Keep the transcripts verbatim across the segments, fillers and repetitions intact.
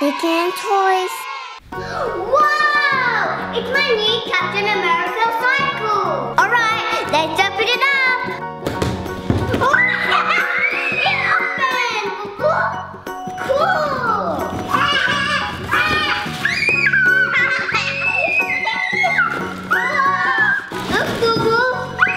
Big and toys. Wow! It's my new Captain America cycle. All right, let's open it up. Oh, it opened. Cool. Look, Boo Boo.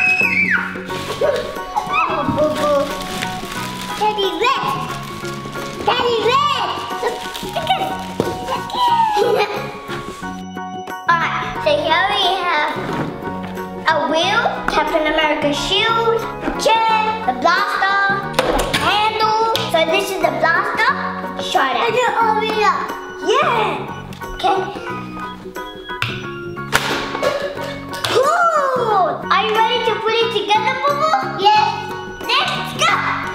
Oh, Boo Boo. Daddy red. Daddy red. Look, look at. Alright, so here we have a wheel, Captain America's shield, the chair, the blaster, the handle. So this is the blaster. Shut it. I can open it up. Yeah. Okay. Cool. Are you ready to put it together, Boo Boo? Yes. Let's go.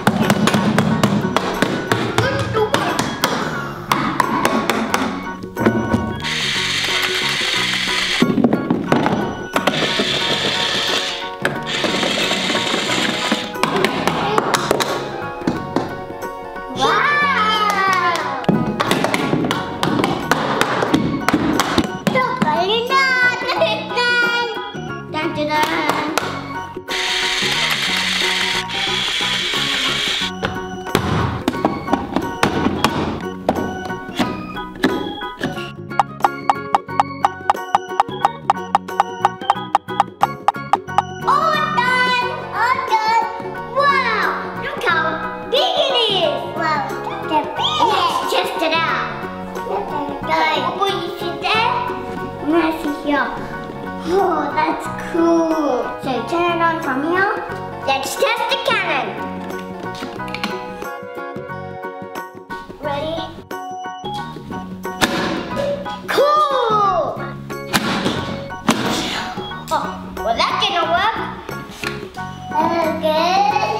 Oh, that's cool. So turn it on from here. Let's test the cannon. Ready? Cool. Oh, well that didn't work. Okay.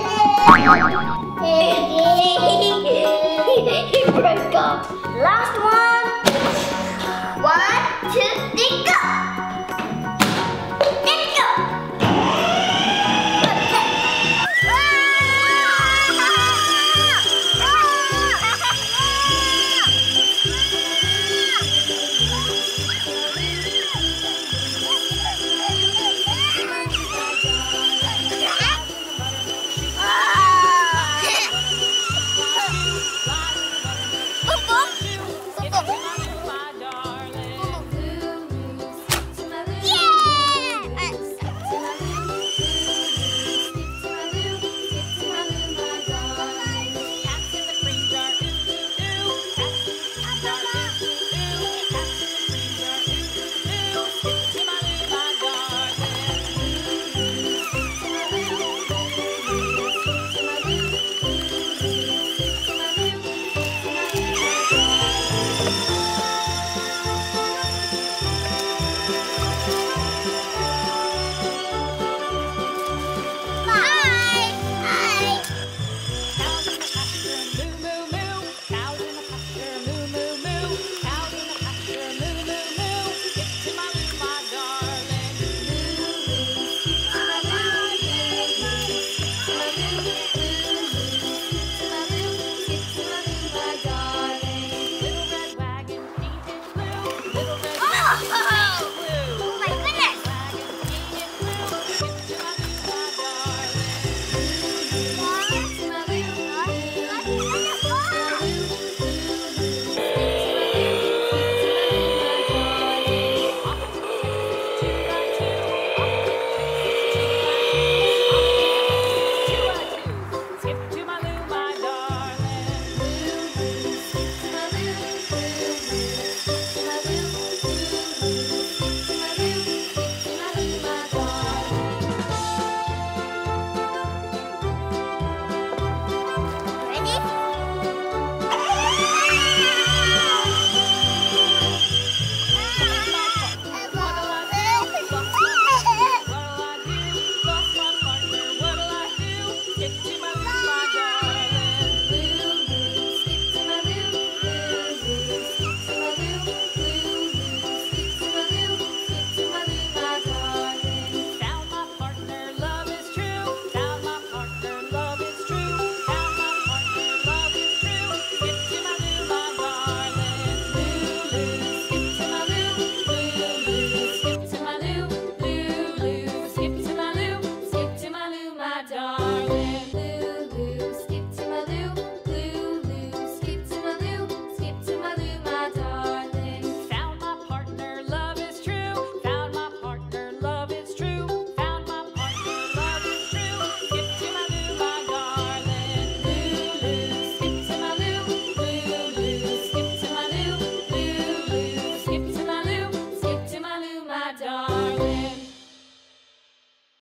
He broke off. Last one. One, two, three, go.